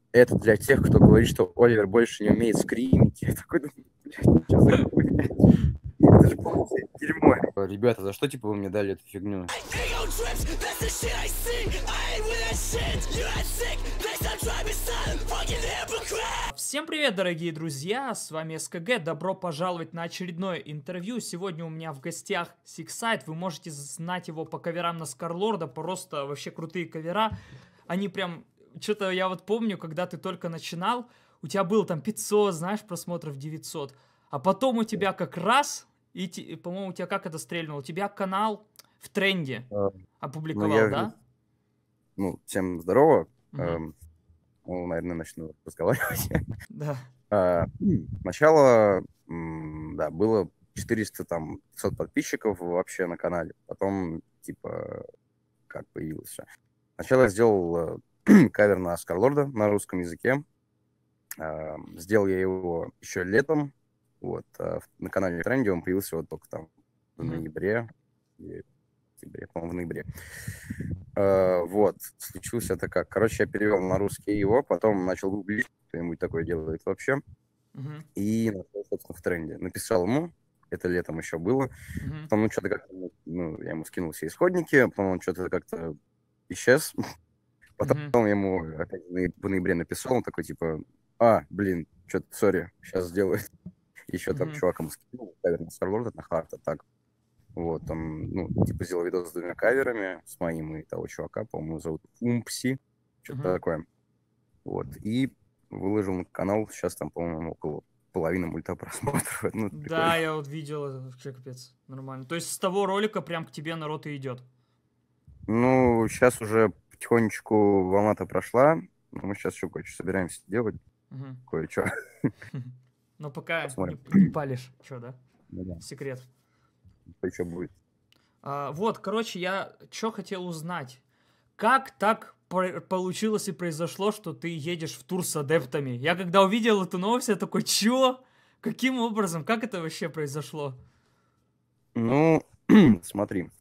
Это для тех, кто говорит, что Оливер больше не умеет скримить. Я такой думаю, блядь, что за хуйня? Это же полное дерьмо. Ребята, за что, типа, вы мне дали эту фигню? Всем привет, дорогие друзья, с вами СКГ, добро пожаловать на очередное интервью. Сегодня у меня в гостях Сиксайд, вы можете знать его по каверам на Скарлорда, просто вообще крутые кавера. Они прям, что-то я вот помню, когда ты только начинал, у тебя было там 500, знаешь, просмотров 900, а потом у тебя как раз, и по-моему, у тебя как это стрельнуло, у тебя канал в тренде Ну, опубликовал, да? всем здорово. Мгм. Наверное, начну разговаривать. Да. Сначала, да, было 400, там, 500 подписчиков вообще на канале. Потом, типа, как появилось все. Сначала я сделал кавер на Скарлорда на русском языке. Сделал я его еще летом. Вот. На канале Тренде он появился вот только там в Мгм. ноябре. Или в октябре, по-моему, в ноябре. Вот. Случилось это как. Короче, я перевел на русский его, потом начал гуглить, кто-нибудь такое делает вообще. Мгм. И нашел, собственно, в Тренде. Написал ему, это летом еще было. Мгм. Потом, ну, что-то как-то, я ему скинул все исходники, потом он что-то как-то исчез. Потом Мгм. я ему опять в ноябре написал, он такой, типа, блин, что-то, сори, сейчас сделаю. Еще там Мгм. чуваком скинул, кавер на Старлорда, на Харта, так. Вот, там, типа, сделал видос с 2 каверами, с моим и того чувака, по-моему, зовут Умпси, что-то Мгм. такое. Вот, и выложил на канал, сейчас там, по-моему, около половины мульта просмотров. Ну, это прикольно. Да, я вот видел это, вообще капец, нормально. То есть с того ролика прям к тебе народ и идет. Ну, сейчас уже потихонечку волна-то прошла, но мы сейчас еще кое-что собираемся делать, Мгм. кое-что. Но пока не, Посмотрим. не палишь, что, да? Ну да, Секрет. что будет. Вот, короче, я что хотел узнать. Как так получилось и произошло, что ты едешь в тур с адептами? Я когда увидел эту новость, я такой, чё? Каким образом? Как это вообще произошло? Ну, смотри.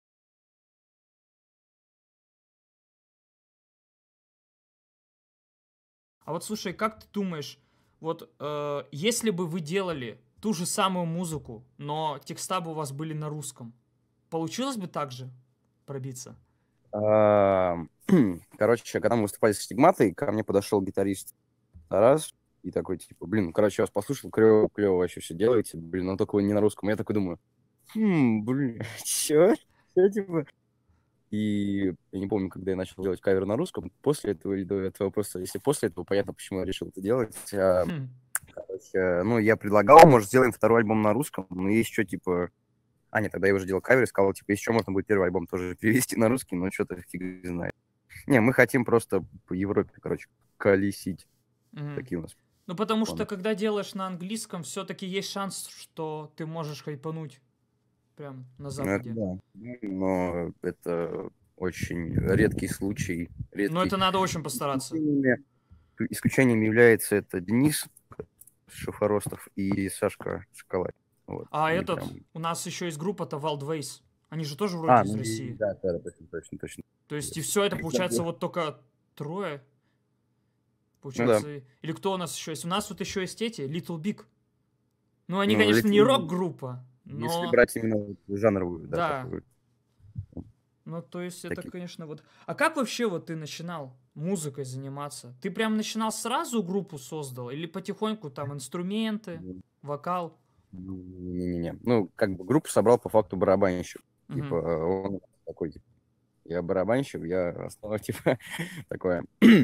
А вот слушай, как ты думаешь, вот если бы вы делали ту же самую музыку, но текста бы у вас были на русском, получилось бы так же пробиться? А, Короче, когда мы выступали с Стигматой, ко мне подошел гитарист Тарас и такой, типа, блин, короче, я вас послушал, клево, клево вообще все делаете, блин, но только вы не на русском. Я такой думаю, блин, чё? Чё, типа? И я не помню, когда я начал делать кавер на русском, после этого или до этого, просто если после этого, понятно, почему я решил это делать. Хм. Короче, я предлагал, может, сделаем второй альбом на русском, но есть что, типа... нет, тогда я уже делал кавер и сказал, типа, еще можно будет первый альбом тоже перевести на русский, но что-то фиг знает. Не, мы хотим просто по Европе, короче, колесить. Мгм. Такие у нас Ну, потому что, планы. когда делаешь на английском, все-таки есть шанс, что ты можешь хайпануть прям на Ну, это Западе. да. Но это очень редкий случай. Но Редкий. это надо очень постараться. Исключением является это Денис Шафоростов и Сашка Шоколад. Вот. А Они этот, прям... у нас еще есть группа-то Wildways. Они же тоже вроде из России. Да, да, точно, точно, точно. То есть и все это получается вот только трое. Ну да. Получается, или кто у нас еще есть? У нас вот еще есть эти, Little Big. Ну, они, Ну, конечно, не Little, рок-группа, если но брать именно вот жанровую, да, да. такую. Ну, то есть это, Такие. конечно, вот... А как вообще вот ты начинал музыкой заниматься? Ты прям начинал сразу группу создал? Или потихоньку там инструменты, вокал? Не-не-не. Как бы группу собрал по факту барабанщик. Типа, Мгм. он такой, типа, я барабанщик, я основа, типа, такое.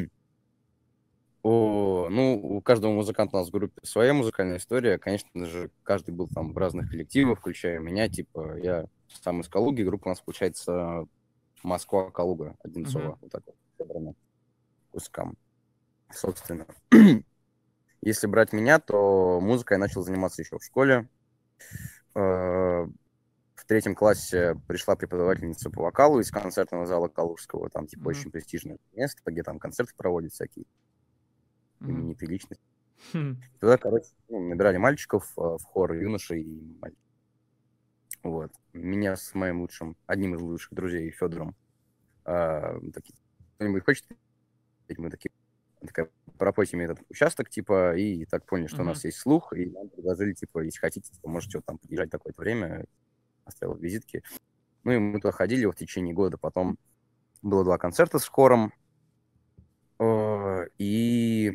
У каждого музыканта у нас в группе своя музыкальная история. Конечно же, каждый был там в разных коллективах, включая меня. Типа, я сам из Калуги, группа у нас получается Москва-Калуга, Мгм. Одинцово, вот так вот, собрано кускам. Собственно, если брать меня, то музыкой я начал заниматься еще в школе. В 3 классе пришла преподавательница по вокалу из концертного зала Калужского. Там, типа, Мгм. очень престижное место, где там концерты проводят всякие Мгм. именитые личности. Хм. Туда, короче, набирали мальчиков в хор, юношей и мальчиков. Вот. Меня с моим одним из лучших друзей, Федором, такие, кто-нибудь хочет? Мы такие, такая пропойте мне этот участок, типа, и так поняли, что у Мгм. нас есть слух, и нам предложили, типа, если хотите, типа, можете вот там подъезжать такое-то время, оставил визитки. Ну, и мы туда ходили вот в течение года, потом было 2 концерта с хором, и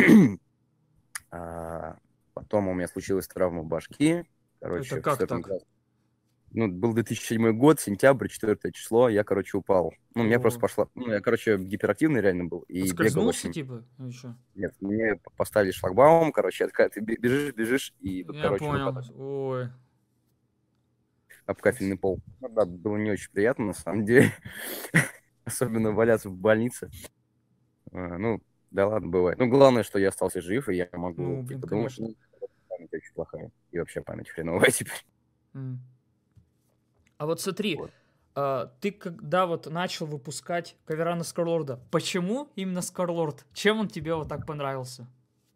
а, потом у меня случилась травма башки, Это короче, в как 4 так? классе. Ну, был 2007 год, сентябрь, 4 число, я, короче, упал. Ну, у меня просто О, пошла... Ну, я, короче, гиперактивный реально был и бегал подскользнулся, очень. типа? Ну, чё? Нет, мне поставили шлагбаум, короче, я такая, ты бежишь, и тут, Я короче, понял. рука Ой. об кафельный пол. Ну, да, было не очень приятно, на самом деле. Особенно валяться в больнице. Ну, да ладно, бывает. Ну, главное, что я остался жив, и я могу, Ну, блин, типа, думать, конечно. ну, память очень плохая. И вообще память хреновая теперь. М. А вот смотри, Вот. ты когда вот начал выпускать кавера на Скарлорда, почему именно Скарлорд? Чем он тебе вот так понравился?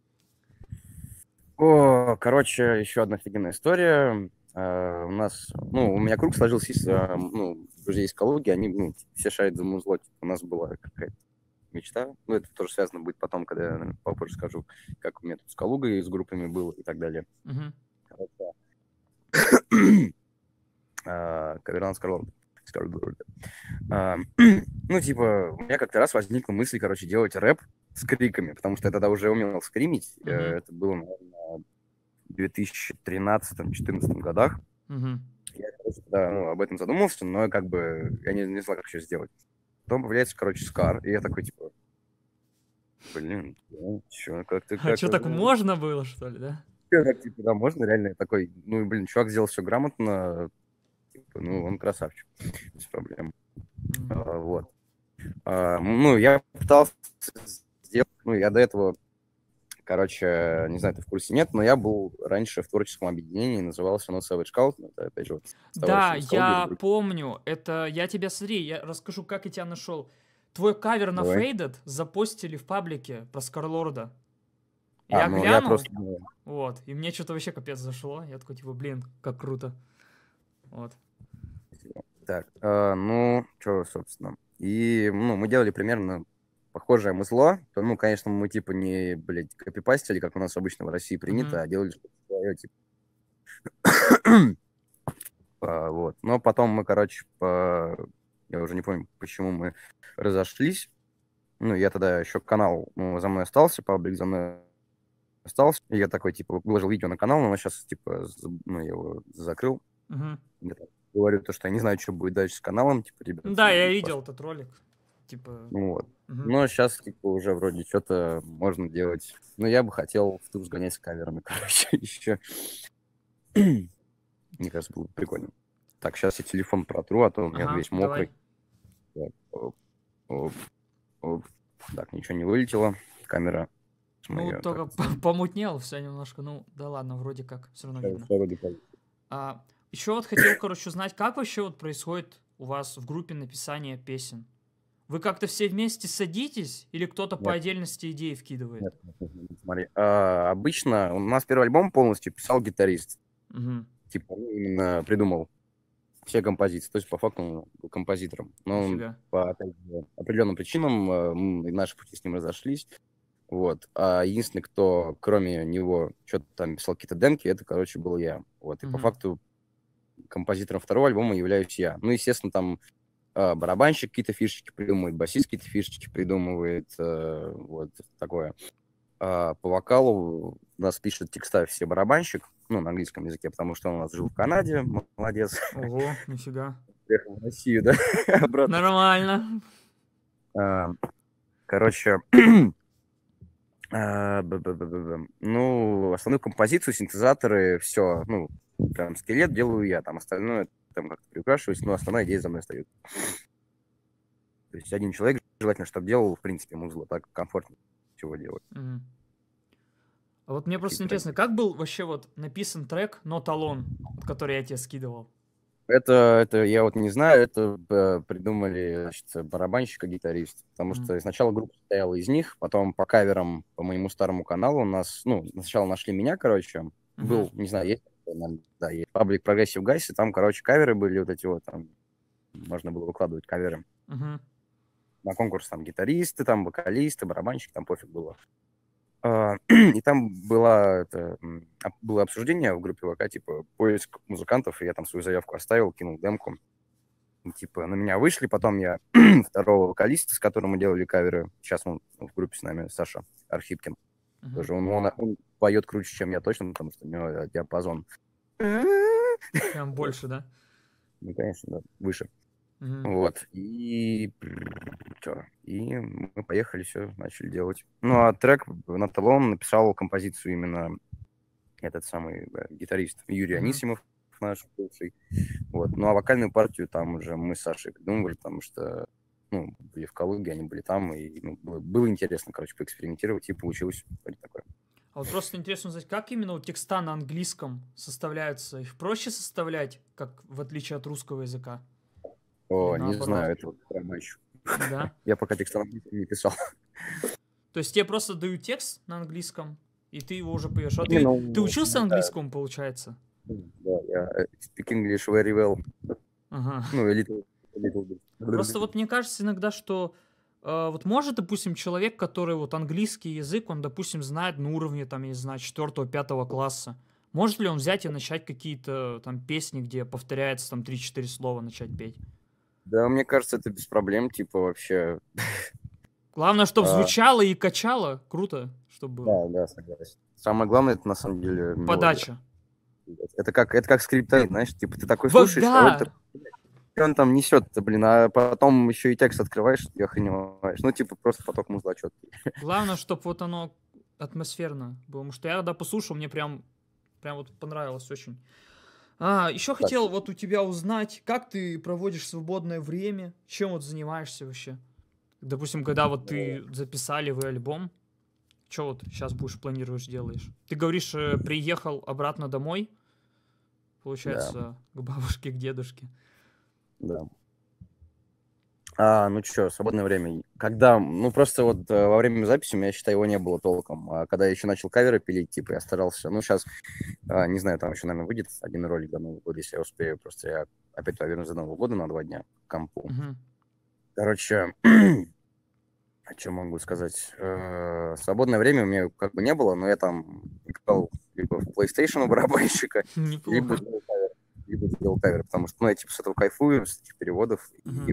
Короче, еще одна офигенная история. У нас, ну, у меня круг сложился из, ну, друзей из Калуги, они, ну, все шарят за музло. Типа, у нас была какая-то мечта. Ну, это тоже связано будет потом, когда я, наверное, попозже скажу, как у меня тут с Калугой, с группами было и так далее. Мгм. Короче, Каверан Скарлорд. Ну, типа, у меня как-то раз возникла мысль, короче, делать рэп с криками, потому что я тогда уже умел скримить. Мгм. Это было, наверное, в 2013-2014 годах. Мгм. Я, короче, тогда, ну, об этом задумался, но как бы я не знал, как еще сделать. Потом появляется, короче, Скар, и я такой, типа, блин, ну, чё, как-то, А как, что, так ну, можно было, что ли, да? как, типа, да, можно реально? Я такой, ну, блин, чувак сделал все грамотно, типа, ну, он красавчик, без проблем. М. Вот. Ну, я пытался сделать, ну, я до этого, короче, не знаю, ты в курсе нет, но я был раньше в творческом объединении, назывался оно Savage Scout, ну, это, опять же, вот, с Да, товарищем из Калуги. я помню. Это я тебя, смотри, я расскажу, как я тебя нашел. Твой кавер на Давай. Faded запостили в паблике про Скарлорда. Я Ну, я глянул, просто... ну, вот, и мне что-то вообще капец зашло. Я такой, типа, блин, как круто. Вот. Так, ну, что, собственно. И, ну, мы делали примерно похожее музло. То, ну, конечно, мы, типа, не, блядь, копипастили, как у нас обычно в России Мгм. принято, а делали что-то свое, типа. Вот. Но потом мы, короче, я уже не помню, почему мы разошлись. Ну, я тогда еще канал, ну, за мной остался, паблик за мной остался. И я такой, типа, выложил видео на канал, но сейчас, типа, ну, я его закрыл. Мгм. Я так говорю то, что я не знаю, что будет дальше с каналом, типа, ребят, Да, я и видел этот ролик. Типа, ну вот. мгм. Но сейчас, типа, уже вроде что-то можно делать. Но я бы хотел в тур сгонять с каверами, короче, еще. Мне кажется, было бы прикольно. Так, сейчас я телефон протру, а то у меня Ага, весь давай. мокрый. Так, оп, оп. Так, ничего не вылетело. Камера Ну, моя. Так, только помутнел все немножко. Ну, да ладно, вроде как, все равно видно. всё вроде как. Еще вот хотел, короче, узнать, как вообще вот происходит у вас в группе написание песен? Вы как-то все вместе садитесь или кто-то по Нет, отдельности идеи вкидывает? нет, смотри. Обычно у нас первый альбом полностью писал гитарист. Мгм. Типа, он именно придумал все композиции. То есть, по факту, он был композитором. Но он Нифига. по опять же, определенным причинам наши пути с ним разошлись. Вот. А единственный, кто, кроме него, что-то там писал какие-то демки, это, короче, был я. Вот. И по Мгм. факту композитором второго альбома являюсь я. Ну, естественно, там барабанщик какие-то фишечки придумывает, басист какие-то фишечки придумывает. Вот такое. По вокалу у нас пишет текста все барабанщик, ну, на английском языке, потому что он у нас жил в Канаде, молодец. Ого, нифига. Приехал в Россию, да, обратно. Нормально. А, Короче, ну, основную композицию, синтезаторы, все, ну, прям скелет делаю я, там остальное там как-то приукрашиваюсь, но основная идея за мной стоит. То есть один человек желательно, чтобы делал, в принципе, музло, так комфортно всего делать. Мгм. А вот мне просто Какие-то интересно, треки. как был вообще вот написан трек «Not Alone», вот который я тебе скидывал? Это я вот не знаю, это придумали, значит, барабанщик и гитарист. Потому Мгм. что сначала группа состояла из них, потом по каверам по моему старому каналу у нас, ну, сначала нашли меня, короче, Мгм. был, не знаю, есть, наверное, да, есть паблик Progressive Guys, и там, короче, каверы были вот эти вот, там можно было выкладывать каверы. Мгм. На конкурс там гитаристы, там вокалисты, барабанщики, там пофиг было. И там было обсуждение в группе ВК, типа, поиск музыкантов, и я там свою заявку оставил, кинул демку. И, типа, на меня вышли, потом я второго вокалиста, с которым мы делали каверы, сейчас он в группе с нами, Саша Архипкин, Мгм. тоже он поет круче, чем я точно, потому что у него диапазон, Прям больше, да? ну, конечно, да, выше. Мгм. Вот, и чё, и мы поехали, все, начали делать. Ну, а трек на талон написал композицию именно этот самый гитарист Юрий Мгм. Анисимов, наш бывший. Вот. Ну, а вокальную партию там уже мы с Сашей придумывали, потому что, ну, были в Калуге, они были там, и ну, было интересно, короче, поэкспериментировать, и получилось вроде такое. А вот просто интересно узнать, как именно вот текста на английском составляются? Их проще составлять, как в отличие от русского языка? Или О, не наоборот? знаю, это вот прям еще. Да? Я пока текст на английском не писал. То есть тебе просто дают текст на английском, и ты его уже поешь. А Не, ты ну, учился да, английскому, получается? да, я speak English very well. Ага. Ну, a little Просто bit. вот мне кажется иногда, что вот может, допустим, человек, который вот английский язык, он, допустим, знает на уровне, там, я не знаю, 4-5 класса. Может ли он взять и начать какие-то там песни, где повторяется там 3-4 слова, начать петь? Да, мне кажется, это без проблем, типа, вообще. Главное, чтобы А, звучало и качало. Круто, чтобы было. да, да, согласен. Самое главное, это на самом деле мелодия. Подача. Это как скриптонит, знаешь, типа ты такой Вот слушаешь, а вроде да! такой, что он там несет-то, блин, а потом еще и текст открываешь и охреневаешь. Ну, типа, просто поток музла четкий. Главное, чтобы вот оно атмосферно было. Потому что я когда послушал, мне прям вот понравилось очень. Еще Так, хотел вот у тебя узнать, как ты проводишь свободное время, чем вот занимаешься вообще? Допустим, когда вот ты записали вы альбом, что вот сейчас планируешь, делаешь? Ты говоришь, приехал обратно домой, да, получается, к бабушке, к дедушке. да. Ну что, свободное время. Когда, ну просто вот во время записи у меня, считай, его не было толком. А когда я еще начал каверы пилить, типа, я старался, ну сейчас, не знаю, там еще, наверное, выйдет один ролик до Нового года, если я успею. Просто я опять повернусь до Нового года на 2 дня к компу. Мгм. Короче, о чем могу сказать? Свободное время у меня как бы не было, но я там играл либо в PlayStation у барабанщика, либо Неплохо. делал кавер, потому что, ну, я типа с этого кайфую, с этих переводов, и, Мгм.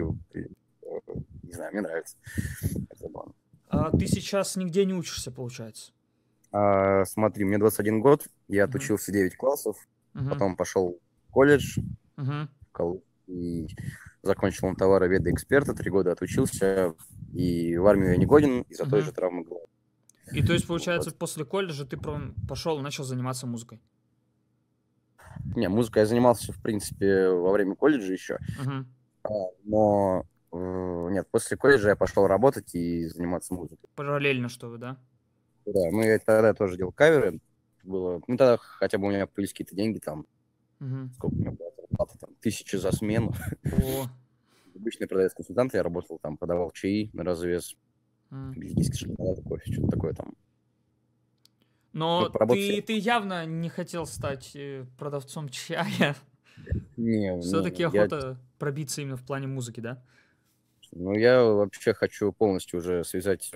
не знаю, мне нравится. Это забавно. А ты сейчас нигде не учишься, получается? Смотри, мне 21 год, я Мгм. отучился 9 классов, Мгм. потом пошел в колледж Мгм. в Калуге и закончил он товароведа эксперта, 3 года отучился, и в армию я не годен из-за той же Мгм. травмы головы. И то есть, получается, Вот. после колледжа ты пошел и начал заниматься музыкой? Не, музыкой я занимался, в принципе, во время колледжа еще, Мгм. а, но нет, после колледжа я пошел работать и заниматься музыкой. Параллельно, что вы, да? Да, ну я тогда тоже делал каверы, было, ну тогда хотя бы у меня появились какие-то деньги, там, Мгм. сколько у меня была зарплата, там, 1000 за смену. О. Обычный продавец-консультант, я работал там, подавал чаи на развес, М. бельгийский шоколад, кофе, что-то такое там. Ну, Но поработать я... ты явно не хотел стать продавцом чая. Не, Все-таки я, охота пробиться именно в плане музыки, да? ну, я вообще хочу полностью уже связать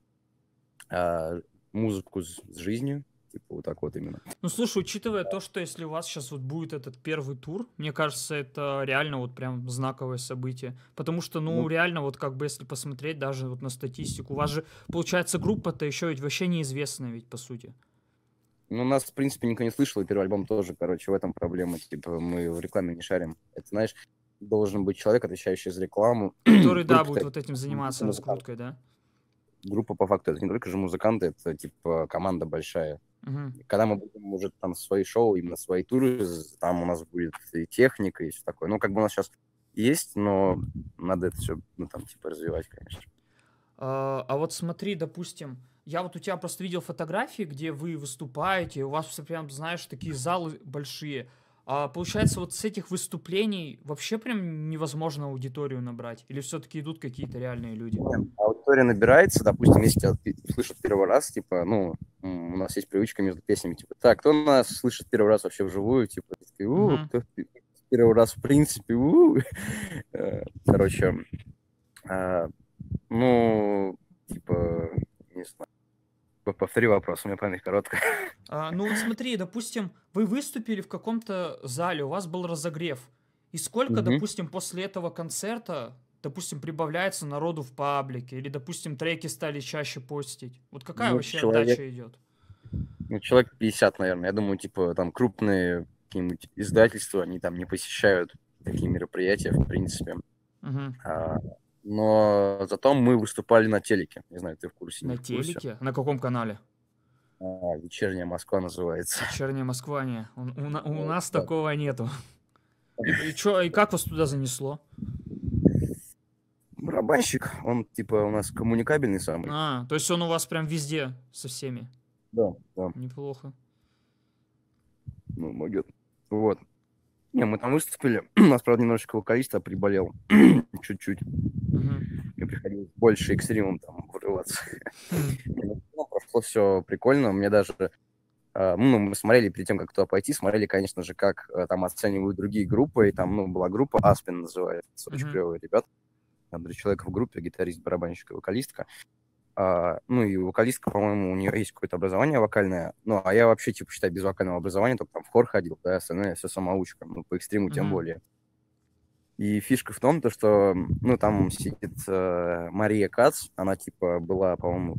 а, музыку с жизнью, типа вот так вот именно. Ну, слушай, учитывая то, что если у вас сейчас вот будет этот первый тур, мне кажется, это реально вот прям знаковое событие. Потому что, ну, Ну, реально, вот как бы если посмотреть даже вот на статистику, у вас же, получается, группа-то еще ведь вообще неизвестная ведь, по сути. ну, нас, в принципе, никто не слышал, и первый альбом тоже, короче, в этом проблема. Типа, мы в рекламе не шарим. Это, знаешь, должен быть человек, отвечающий за рекламу. Который, да, будет Группа-то вот этим не заниматься только музыканты. раскруткой, да? Группа, по факту, это не только же музыканты, это, типа, команда большая. Мгм. Когда мы будем уже там свои шоу, именно свои туры, там у нас будет и техника, и все такое. Ну, как бы у нас сейчас есть, но надо это все, ну, там, типа, развивать, конечно. А вот смотри, допустим, я вот у тебя просто видел фотографии, где вы выступаете, у вас все прям, знаешь, такие залы большие. Получается, вот с этих выступлений вообще прям невозможно аудиторию набрать? Или все-таки идут какие-то реальные люди? Аудитория набирается, допустим, если тебя слышат первый раз, типа, ну, у нас есть привычка между песнями, типа, так, кто нас слышит первый раз вообще вживую, типа, такие, Мгм. кто первый раз в принципе, Короче, ну, типа, не знаю. Повтори вопрос, у меня память короткая. Ну вот смотри, допустим, вы выступили в каком-то зале, у вас был разогрев. И сколько, Мгм. допустим, после этого концерта, допустим, прибавляется народу в паблике? Или, допустим, треки стали чаще постить? Вот какая Ну, вообще отдача идет? человек 50, наверное. Я думаю, типа, там крупные какие-нибудь издательства, они там не посещают такие мероприятия, в принципе. Мгм. А, но зато мы выступали на телеке. Не знаю, ты в курсе, не На в курсе. телеке? На каком канале? «Вечерняя Москва» называется. Вечерняя Москва, не. У Вот, нас да. такого нету. И как вас туда занесло? Барабанщик, он типа у нас коммуникабельный самый. То есть он у вас прям везде со всеми. Да, да. Неплохо. Ну, могет. Вот. Не, мы там выступили. У нас, правда, немножечко вокалиста приболел. Чуть-чуть. Мгм. Мне приходилось больше экстримом там вырываться. Хм. Ну, прошло все прикольно. Мне даже... Ну, мы смотрели перед тем, как туда пойти, смотрели, конечно же, как там оценивают другие группы. И там, ну, была группа Аспин называется. Очень Мгм. клевые ребята. Там 3 человека в группе, гитарист, барабанщик и вокалистка. Ну, и вокалистка, по-моему, у нее есть какое-то образование вокальное. Ну, а я вообще, типа, считай, без вокального образования, только там в хор ходил, да, остальное все самоучка. Ну, по экстриму тем Мгм. более. И фишка в том, то, что, ну, там сидит Мария Кац, она, типа, была, по-моему,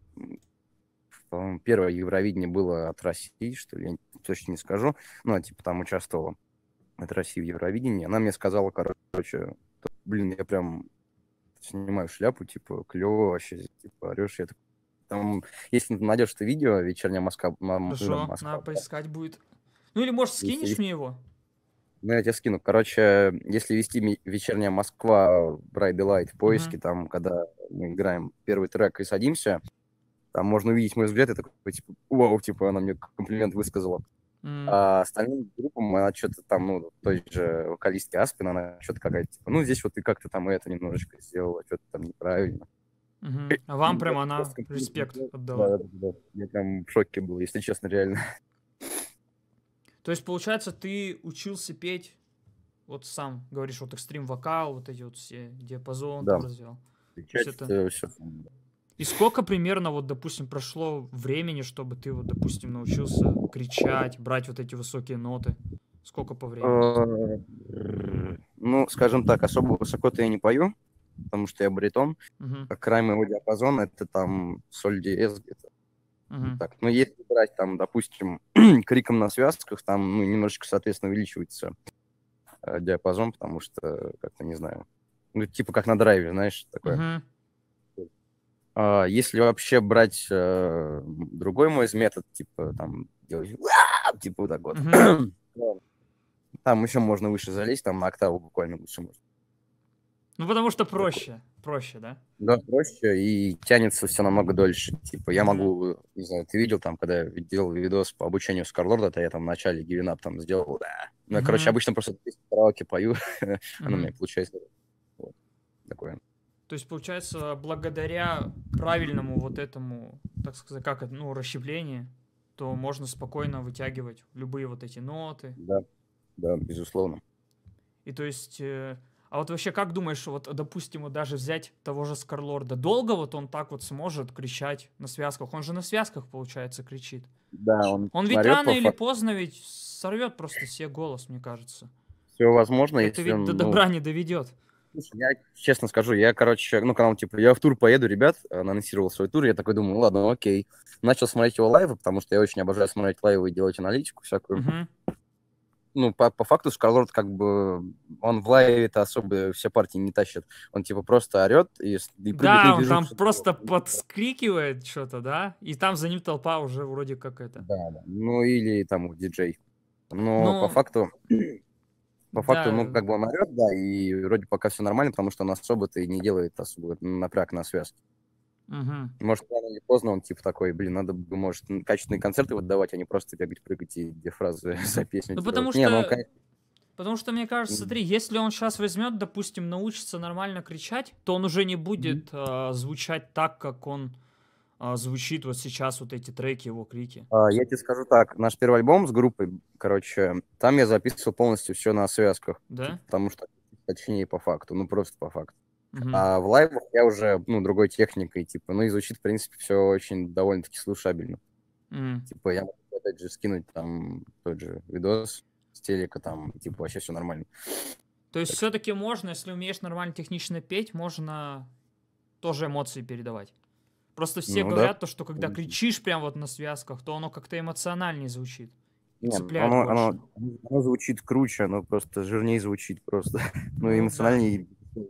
первое Евровидение было от России, что ли, я точно не скажу. Ну, она, типа, там участвовала от России в Евровидении. Она мне сказала, короче, блин, я прям снимаю шляпу, типа, клево вообще, типа, орешь. Я такой, там, если ты найдешь это видео, «Вечерняя Москва», Хорошо, Москва, надо да, поискать будет. Ну или, может, если скинешь мне его? ну, я тебе скину. Короче, если вести «Вечерняя Москва», Bright Delight в поиске, Мгм. там, когда мы играем первый трек и садимся, там можно увидеть мой взгляд, и такой, типа, вау, типа, она мне комплимент высказала. М. А остальным группам она что-то там, ну, той же вокалистке Аспин, она что-то какая-то, типа, ну, здесь вот ты как-то там это немножечко сделала, что-то там неправильно. Мгм. А вам прям Я она просто комплимент респект сделал. отдала. Да, да, да. Я прям в шоке был, если честно, реально. То есть, получается, ты учился петь вот сам, говоришь, вот экстрим вокал, вот эти вот все диапазон Да, там развивал. То есть отвечать это... все. И сколько примерно, вот, допустим, прошло времени, чтобы ты, вот, допустим, научился кричать, брать вот эти высокие ноты? Сколько по времени? Ну, скажем так, особо высоко-то я не пою, потому что я баритон. Мгм. Край моего диапазона это там соль диез где-то. Мгм. Так, ну если брать там, допустим, криком на связках, там, ну, немножечко, соответственно, увеличивается диапазон, потому что, как-то не знаю, ну, типа как на драйве, знаешь, такое. Мгм. Если вообще брать другой мой метод, типа там делать типа вот так вот, Мгм. ну, там еще можно выше залезть, там на октаву буквально выше можно. Ну, потому что Такое. проще, да? Да, проще и тянется все намного дольше. Типа я Мгм. могу, не знаю, ты видел там, когда я делал видос по обучению Скарлорда, то я там в начале Giving Up там сделал, да. Ну, я, короче, Мгм. обычно просто песню в караоке пою, она у Мгм. меня получается вот такое. То есть, получается, благодаря правильному вот этому, так сказать, как это, ну, расщеплению, то можно спокойно вытягивать любые вот эти ноты. Да, да, безусловно. И то есть, а вот вообще как думаешь, вот, допустим, вот даже взять того же Скарлорда, долго вот он так вот сможет кричать на связках? Он же на связках, получается, кричит. Да, он Он ведь орет рано по или факту. поздно ведь сорвет просто себе голос, мне кажется. Все возможно, Это если ведь до он, ну, добра не доведет. слушай, я честно скажу, я, короче, ну, когда он, типа, я в тур поеду, ребят, анонсировал свой тур, я такой думаю, ну, ладно, окей. Начал смотреть его лайвы, потому что я очень обожаю смотреть лайвы и делать аналитику всякую. Мгм. Ну, по факту Скарлорд, как бы, он в лайве-то особо все партии не тащит. Он, типа, просто орет и прыгает, ну, Да, он там движуху. просто подскрикивает что-то, да? И там за ним толпа уже вроде как это. Да, да. Ну, или там диджей. Но по Ну, факту, ну, да, как бы он орет, да, и вроде пока все нормально, потому что он особо-то и не делает особо напряг на связке. мгм. Может, рано или поздно он типа такой, блин, надо бы, может, качественные концерты вот давать, а не просто бегать, прыгать и где фразы за песню Ну, делать. Не, ну он, конечно... потому что, мне кажется, смотри, если он сейчас возьмет, допустим, научится нормально кричать, то он уже не Мгм. будет звучать так, как он звучит вот сейчас, вот эти треки, его крики. Я тебе скажу так, наш первый альбом с группой, короче, там я записывал полностью все на связках, Да? типа, потому что точнее по факту, ну просто по факту. Мгм. А в лайвах я уже, ну, другой техникой, типа, ну, и звучит, в принципе, все очень довольно-таки слушабельно. М. Типа, я могу, опять же, скинуть там тот же видос с телека, там, типа, вообще все нормально. То есть Так что, все-таки можно, если умеешь нормально технично петь, можно тоже эмоции передавать. Просто все ну, да. говорят то, что когда кричишь прям вот на связках, то оно как-то эмоциональнее звучит и Не, цепляет больше. оно звучит круче, оно просто жирнее звучит просто. Ну, Ну да. эмоциональнее.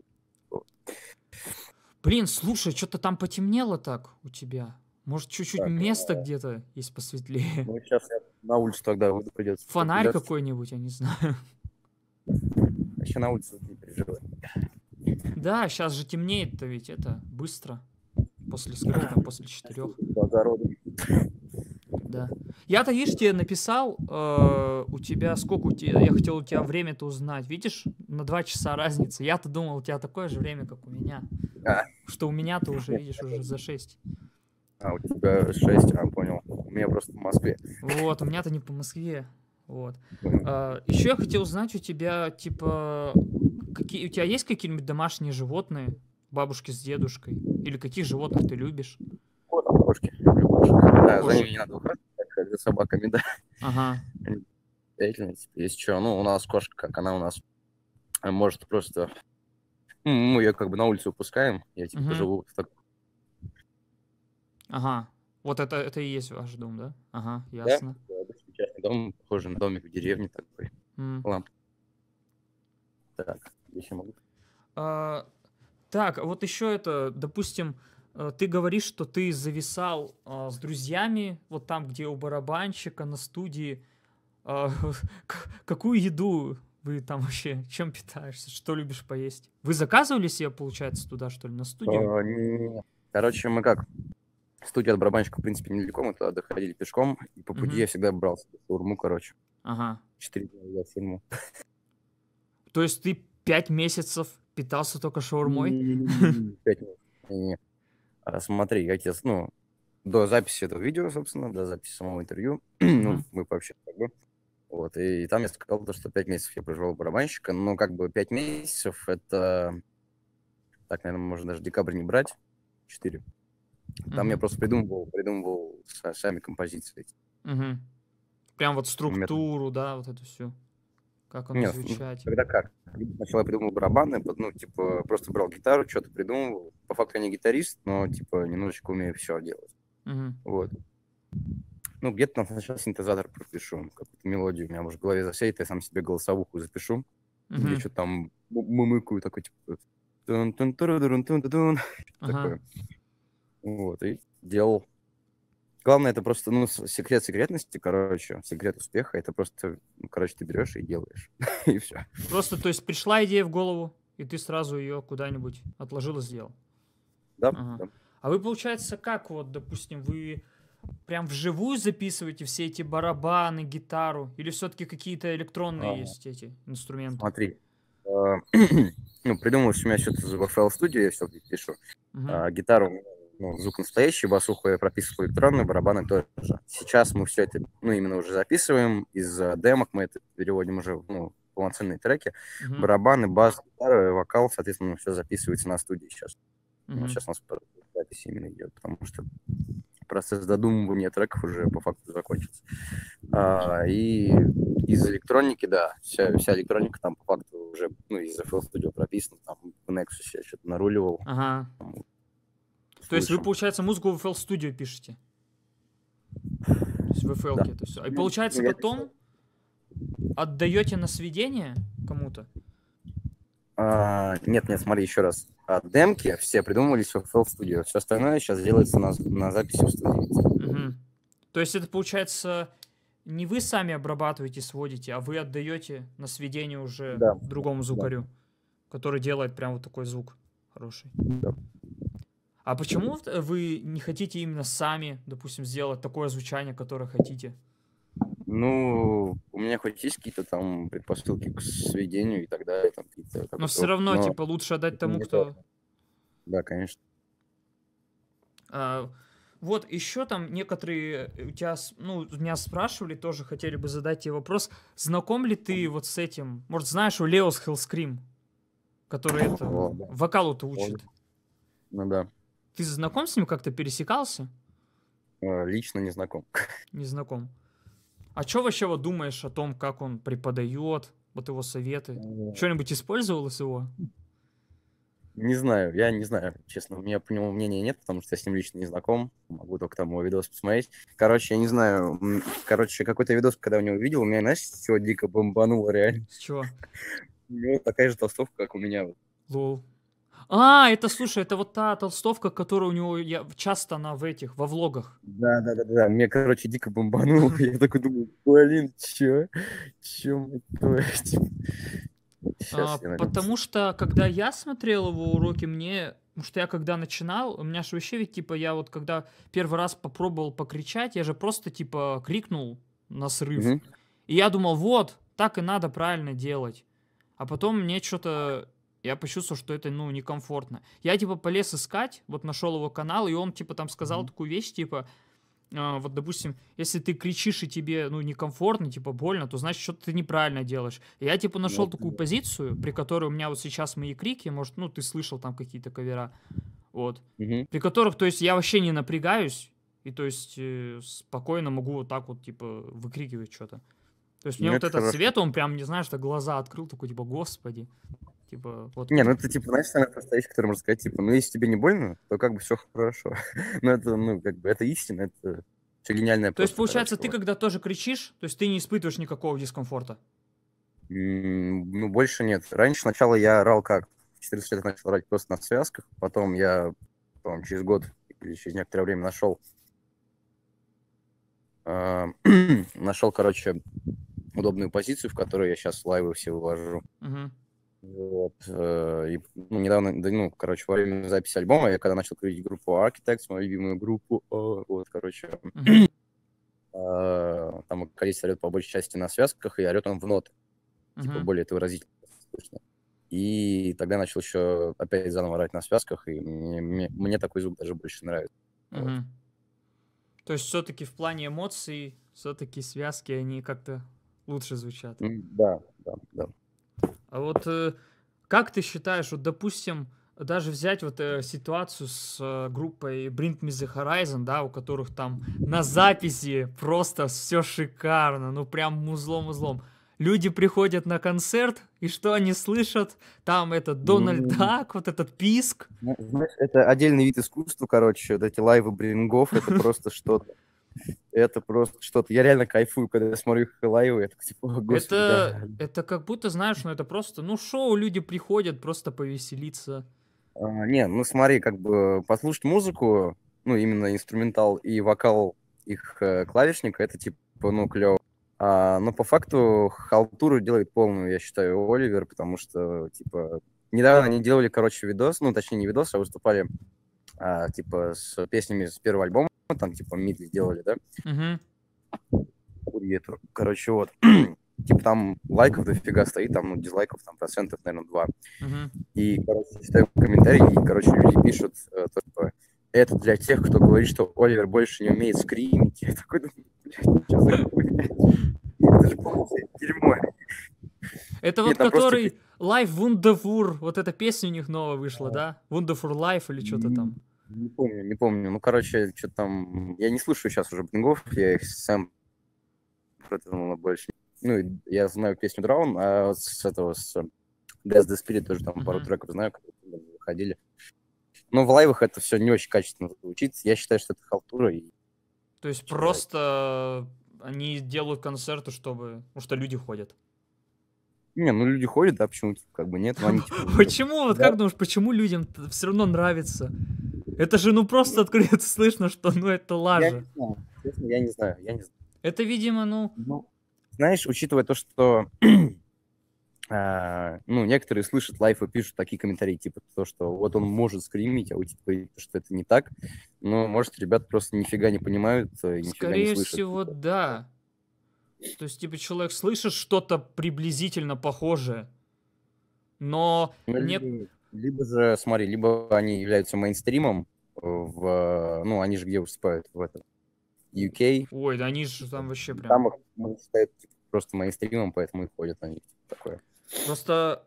Блин, слушай, что-то там потемнело так у тебя. Может, чуть-чуть Так, место где-то есть посветлее? ну, сейчас я на улицу тогда выйду, придется Фонарь прогуляться. какой-нибудь, я не знаю. Еще на улицу не переживай. Да, сейчас же темнеет-то ведь это быстро. После скольки там, после 4. По огороду. Да. Я-то, видишь, тебе написал, у тебя сколько у тебя, я хотел у тебя время-то узнать. Видишь, на 2 часа разница. Я-то думал, у тебя такое же время, как у меня. А, Что у меня-то уже, нет, видишь, уже за 6. у тебя 6, понял. У меня просто в Москве. Вот, у меня-то не по Москве. Вот. Понял. Еще я хотел узнать у тебя, типа, какие, у тебя есть какие-нибудь домашние животные? Бабушки с дедушкой? Или каких животных ты любишь? Вот там кошки. Люблю кошек. Да, за Кошек. ними не надо ухаживать, как за собаками, да. Ага. Они самостоятельные, типа, если что. Ну, у нас кошка, как она у нас может просто... Мы ее как бы на улицу выпускаем. Я, типа, Мгм. живу в таком... Ага. Вот это и есть ваш дом, да? Ага, Да, ясно. обычный частный дом, похожий на домик в деревне такой. М. Ладно, так, еще могу. А, так, а вот еще это, допустим, ты говоришь, что ты зависал с друзьями, вот там, где у барабанщика на студии. А, какую еду вы там вообще, чем питаешься, что любишь поесть? Вы заказывали себе, получается, туда, что ли, на студию? Короче, мы как... Студия от барабанщика, в принципе, недалеко, мы туда доходили пешком, и по пути Мгм. я всегда брал себе шаурму, короче. Ага. 4 дня я шаурму. То есть ты 5 месяцев питался только шаурмой? Не-не-не, 5 минут. Не-не. Смотри, я тебе, ну, до записи этого видео, собственно, до записи самого интервью, ну, Мгм. мы пообщались, как бы, вот, и там я сказал, то, что 5 месяцев я проживал у барабанщика, но как бы 5 месяцев, это, так, наверное, можно даже декабрь не брать, 4. Там я Мгм. просто придумывал сами композиции. Мгм. Прям вот У меня там... структуру, да, вот эту всю. Как оно Нет, звучать. когда как? Сначала я придумал барабаны, ну, типа, просто брал гитару, что-то придумывал. По факту я не гитарист, но, типа, немножечко умею все делать. Мгм. Вот. Ну, где-то там сначала синтезатор пропишу, какую-то мелодию у меня может в голове засеет, я сам себе голосовуху запишу, где Мгм. что-то там мымыкаю, такой, типа, тун-тун-туру-дурун-тун-тун-тун, Ага. такое. Вот, и делал. Главное, это просто, ну, секрет секретности, короче, секрет успеха, это просто, ну, короче, ты берешь и делаешь, и все. Просто, то есть, пришла идея в голову, и ты сразу ее куда-нибудь отложил и сделал. Да, Ага. да. А вы, получается, как вот, допустим, вы прям вживую записываете все эти барабаны, гитару, или все-таки какие-то электронные А, есть эти инструменты? Смотри, э, ну, придумываешь, у меня что-то в FL Studio, я все пишу. Мгм. Гитару, ну, звук настоящий, басуху я прописываю электронную, барабаны тоже. Сейчас мы все это, ну, именно уже записываем, из демок мы это переводим уже в, ну, полноценные треки. Мгм. Барабаны, бас, гитара, вокал, соответственно, все записывается на студии сейчас. Ну, Мгм. сейчас у нас запись именно идет, потому что процесс додумывания треков уже по факту закончится. И из электроники, да, вся электроника там по факту уже, ну, из FL Studio прописана, там в Nexus я что-то наруливал, Ага. там, То есть вы, слышим. получается, музыку в FL Studio пишете? То есть в FL Да. это все. И Ну, получается я потом писал. отдаете на сведение кому-то? Нет, нет, смотри, еще раз. Демки все придумывались в FL Studio. Все остальное сейчас делается на записи в студии. Мгм. То есть это получается не вы сами обрабатываете, сводите, а вы отдаете на сведение уже Да, другому да, звукарю, который делает прям вот такой звук хороший. да. А почему вот вы не хотите именно сами, допустим, сделать такое звучание, которое хотите? Ну, у меня хоть есть какие-то там предпосылки к сведению и так далее, там какие-то Но какой-то все опыт, равно, но типа, лучше отдать это тому, не то. кто... Да, конечно. А, вот еще там некоторые у тебя, ну, меня спрашивали, тоже хотели бы задать тебе вопрос. Знаком ли ты вот с этим? Может, знаешь, у Леос Hellscream? который это, Вот, да. вокалу-то Вот. учит. Ну да. Ты знаком с ним, как-то пересекался? Лично не знаком. Не знаком. А что вообще вот думаешь о том, как он преподает, вот его советы? Что-нибудь использовал из его? Не знаю, я не знаю, честно. У меня по нему мнения нет, потому что я с ним лично не знаком. Могу только там его видос посмотреть. Короче, я не знаю. Короче, какой-то видос, когда у него видел, у меня, знаешь, все дико бомбануло, реально. С чего? У него такая же толстовка, как у меня. Лол. А, это, слушай, это вот та толстовка, которая у него часто она в этих, во влогах. Да. Мне, короче, дико бомбануло. Я такой думаю, блин, чё, мать твою? Сейчас я Потому что, когда я смотрел его уроки, потому что я когда начинал, у меня же вообще ведь, типа, я вот когда первый раз попробовал покричать, я же просто, типа, крикнул на срыв. Мгм. И я думал, вот, так и надо правильно делать. А потом мне что-то, я почувствовал, что это, ну, некомфортно. Я, типа, полез искать, вот нашел его канал, и он, типа, там сказал такую вещь, типа, вот, допустим, если ты кричишь и тебе, ну, некомфортно, типа, больно, то значит, что-то ты неправильно делаешь. И я, типа, нашел Вот, такую позицию, при которой у меня вот сейчас мои крики, может, ну, ты слышал там какие-то кавера, вот, Мгм. при которых, то есть, я вообще не напрягаюсь, и, то есть, спокойно могу вот так вот, типа, выкрикивать что-то. То есть, мне Ну, вот это этот хорошо. свет, он прям, не знаю, что глаза открыл, такой, типа, господи, типа, вот. Не, ну это типа, знаешь, самая простая вещь, которую можно сказать, типа, ну если тебе не больно, то как бы все хорошо. Ну это, ну, как бы, это истина, это все гениальное То есть, просто, получается, короче. ты Вот. когда тоже кричишь, то есть, ты не испытываешь никакого дискомфорта. Ну, больше нет. Раньше сначала я орал как? В 14 лет начал орать просто на связках, потом я, по-моему, через год или через некоторое время нашел, короче, удобную позицию, в которой я сейчас лайвы все вывожу. Мгм. Вот. И, ну, недавно, да, ну, короче, во время записи альбома, я когда начал крутить группу Architects, мою любимую группу, вот, короче, Мгм. там вокалист орет по большей части на связках, и орет он в ноты, типа, Мгм. более это выразительно слышно. И тогда начал еще опять заново орать на связках, и мне такой звук даже больше нравится. Вот. Мгм. То есть все-таки в плане эмоций, все-таки связки, они как-то лучше звучат. Да. А вот как ты считаешь, вот допустим, даже взять вот ситуацию с группой Bring Me The Horizon, да, у которых там на записи просто все шикарно, ну прям музлом-музлом. Люди приходят на концерт, и что они слышат? Там этот Дональд Дак, вот этот писк. Ну, знаешь, это отдельный вид искусства, короче, вот эти лайвы брингов, это просто что-то. Это просто что-то. Я реально кайфую, когда я смотрю их лайвы. Я такой, типа, «О, господи, да». Это как будто, знаешь, ну это просто, ну шоу, люди приходят просто повеселиться. Не, ну смотри, как бы послушать музыку, ну, именно инструментал и вокал их клавишника, это типа, ну, клево. Но по факту халтуру делает полную, я считаю, Оливер, потому что, типа, недавно они делали, короче, видос, ну, точнее, не видос, а выступали, типа, с песнями с первого альбома, там, типа, мидли сделали, да, Мгм. Курьету. Короче, вот, типа, там лайков дофига стоит, там, ну, дизлайков, там, процентов, наверное, 2. Мгм. И, короче, читаю комментарии, и, короче, люди пишут, типа, это для тех, кто говорит, что Оливер больше не умеет скримить. Я такой думаю, блядь, что за хуйня? Это же полное дерьмо. Это Нет, вот там просто, типа, который Life Wonderful, вот эта песня у них новая вышла, да? Wonderful Life или что-то там. не помню. Ну, короче, что там... Я не слушаю сейчас уже Блингов, я их сам придумал больше. Ну, и я знаю песню Drown, а вот с этого, с Death the Spirit тоже там пару Мгм. треков знаю, которые выходили. Но в лайвах это все не очень качественно звучит. Я считаю, что это халтура. И... То есть просто они делают концерты, чтобы... Потому что люди ходят. Не, ну люди ходят, да, почему-то как бы нет, но они типа... Почему? Вот Да, как думаешь, почему людям все равно нравится? Это же ну просто открыто слышно, что ну это я не лажа. знаю, честно, я не знаю. Это, видимо, ну... Ну, знаешь, учитывая то, что ну, некоторые слышат лайф и пишут такие комментарии, типа то, что вот он может скримить, а вы типа говорите, что это не так. Но, может, ребята просто нифига не понимают и нифига не Скорее слышат. всего, да. То есть, типа, человек слышит что-то приблизительно похожее, но Ну, нет... либо же, смотри, либо они являются мейнстримом ну, они же где выступают? В этом UK. Ой, да они же там вообще прям... Там их считают типа, просто мейнстримом, поэтому и ходят они. Такое. Просто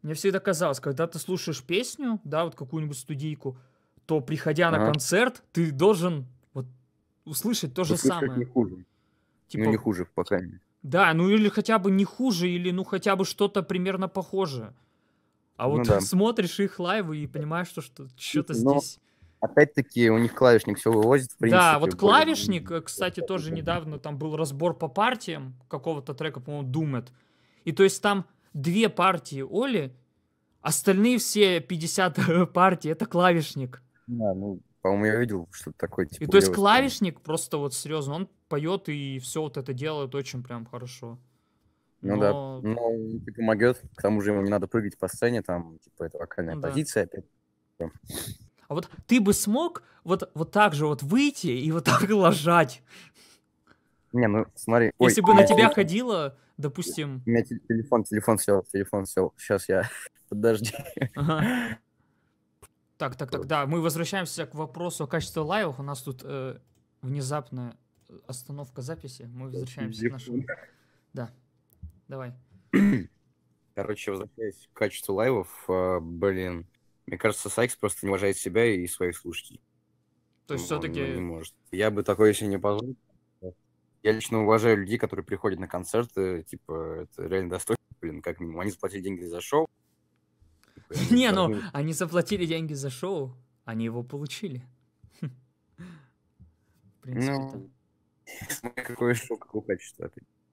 Мне всегда казалось, когда ты слушаешь песню, да, вот какую-нибудь студийку, то, приходя на Ага. концерт, ты должен вот услышать то же Услышать не самое. хуже. Ну, не Типа, хуже, по крайней мере. да, ну или хотя бы не хуже, или ну хотя бы что-то примерно похожее. А Ну вот да. смотришь их лайвы и понимаешь, что что-то Слушай, но здесь. опять-таки у них клавишник все вывозит, в Да, принципе, вот более. клавишник, кстати, тоже недавно там был разбор по партиям какого-то трека, по-моему, Doomed. И то есть там две партии Оли, остальные все 50 партий это клавишник. Да, ну, по-моему, я видел что-то такое, И типа, то у есть левой стороны. клавишник просто вот серьезно, он поет и все вот это делает очень прям хорошо. Ну да. Но, Но типа помогет, к тому же ему не надо прыгать по сцене, там, типа, это вокальная ну да. позиция опять. А вот ты бы смог вот так же вот выйти и вот так ложать, Не, ну смотри, ой, если бы у на меня тебя телефон, ходила, допустим... у меня телефон сел. Сейчас я, подожди. Ага. Так, да, мы возвращаемся к вопросу о качестве лайвов. У нас тут внезапная остановка записи. Мы возвращаемся к Телефон. нашему... Да, давай. Короче, возвращаясь к качеству лайвов, блин, мне кажется, Сайкс просто не уважает себя и своих слушателей. То есть Он не все-таки... может. Я бы такое себе не позволил. Я лично уважаю людей, которые приходят на концерты, типа, это реально достойно, блин, как минимум. Они заплатили деньги за шоу, типа, они Не, ну, должны... они заплатили деньги за шоу, они его получили. В принципе-то. Ну, смотри, какое шоу, какого качества.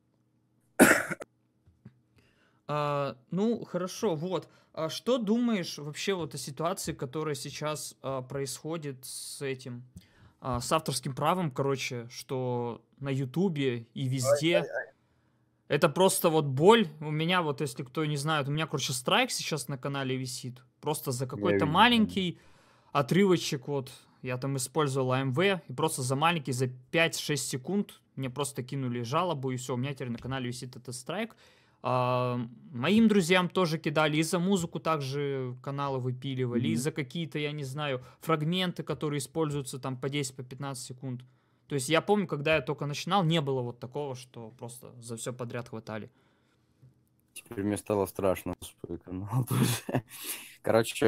Ну, хорошо, вот. А что думаешь вообще вот о ситуации, которая сейчас происходит с этим, с авторским правом, короче, что на Ютубе и везде это просто вот боль. У меня вот, если кто не знает, у меня, короче, страйк сейчас на канале висит. Просто за Я какой-то видел, да. маленький отрывочек вот. Я там использовал AMV, и просто за маленький, за 5-6 секунд мне просто кинули жалобу, и все, у меня теперь на канале висит этот страйк. Моим друзьям тоже кидали, и за музыку также каналы выпиливали, и Мгм. за какие-то, я не знаю, фрагменты, которые используются там по 10-15 секунд. То есть я помню, когда я только начинал, не было вот такого, что просто за все подряд хватали. Теперь мне стало страшно за свой канал тоже. Короче,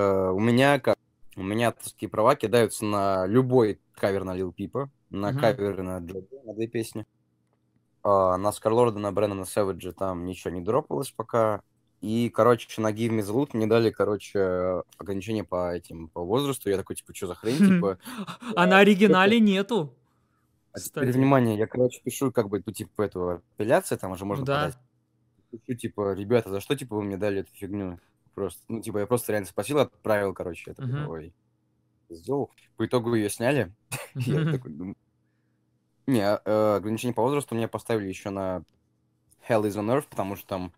у меня авторские права кидаются на любой кавер на Lil Peep, на Мгм. каверы на Джо, на две песни. На Скарлорда, на Брэннона Сэвиджа там ничего не дропалось пока. И, короче, на Give Me the Loot мне дали, короче, ограничения по возрасту. Я такой, типа, что за хрень, типа... А на оригинале нету, А теперь, кстати. внимание, я, короче, пишу, как бы, типа, эту апелляцию, там уже Ну можно подать. да. Пишу, типа, ребята, за что, типа, вы мне дали эту фигню? Просто, ну, типа, я просто реально спросил, отправил, короче, я такой, Мгм. ой, сделал. По итогу ее сняли. Я такой, думаю... Не, ограничение по возрасту мне поставили еще на Hell is on Earth, потому что там,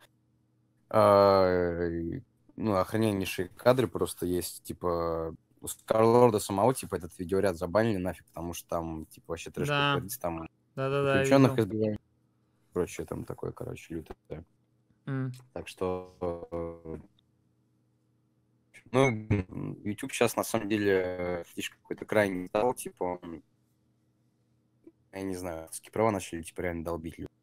ну, охрененнейшие кадры просто есть, типа, у Скарлорда самого, типа, этот видеоряд забанили нафиг, потому что там, типа, вообще трэш какой Да. творится, там Да-да-да, я заключенных видел. избивают, прочее, там такое, короче, лютое. М. Так что, ну, YouTube сейчас, на самом деле, слишком какой-то крайний стал, типа, я не знаю, права начали, типа, реально долбить людей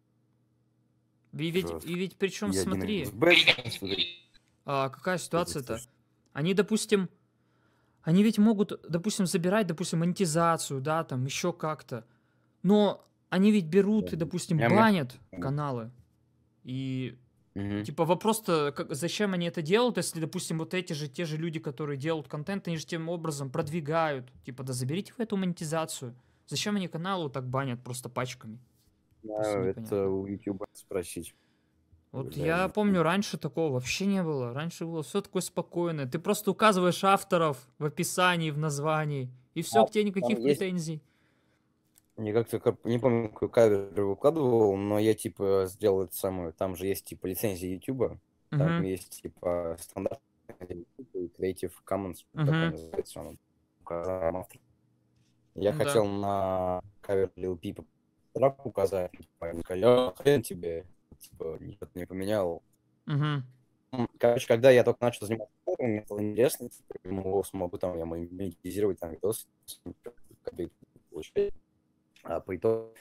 И жестко. ведь причем И один из смотри, Б, какая ситуация-то? Они, допустим, они ведь могут, допустим, забирать, допустим, монетизацию, да, там еще как-то. Но они ведь берут и, допустим, Мям-мям. банят каналы. И Мгм. типа вопрос-то, зачем они это делают, если, допустим, вот эти же, те же люди, которые делают контент, они же тем образом продвигают. Типа, да заберите вы эту монетизацию. Зачем они каналу так банят просто пачками? Просто Знаю, это непонятно. у YouTube спросить. Вот я Реально. помню, раньше такого вообще не было. Раньше было все такое спокойное. Ты просто указываешь авторов в описании, в названии, и все, А, к тебе там никаких есть, претензий. я как-то не помню, какой кавер выкладывал, но я типа сделал это самое. Там же есть типа лицензия YouTube, там Угу, есть типа стандарт YouTube и Creative Commons, такой угу, называется он. Указал автор. Я да. хотел на кавер Lil Peep трап указать, типа, они сказали, «А, хрен тебе, типа, ничего не поменял. Угу, Короче, когда я только начал заниматься фотографией, мне стало интересно, типа, думал, смогу там я монетизировать там видос, копейки получать. А по итогу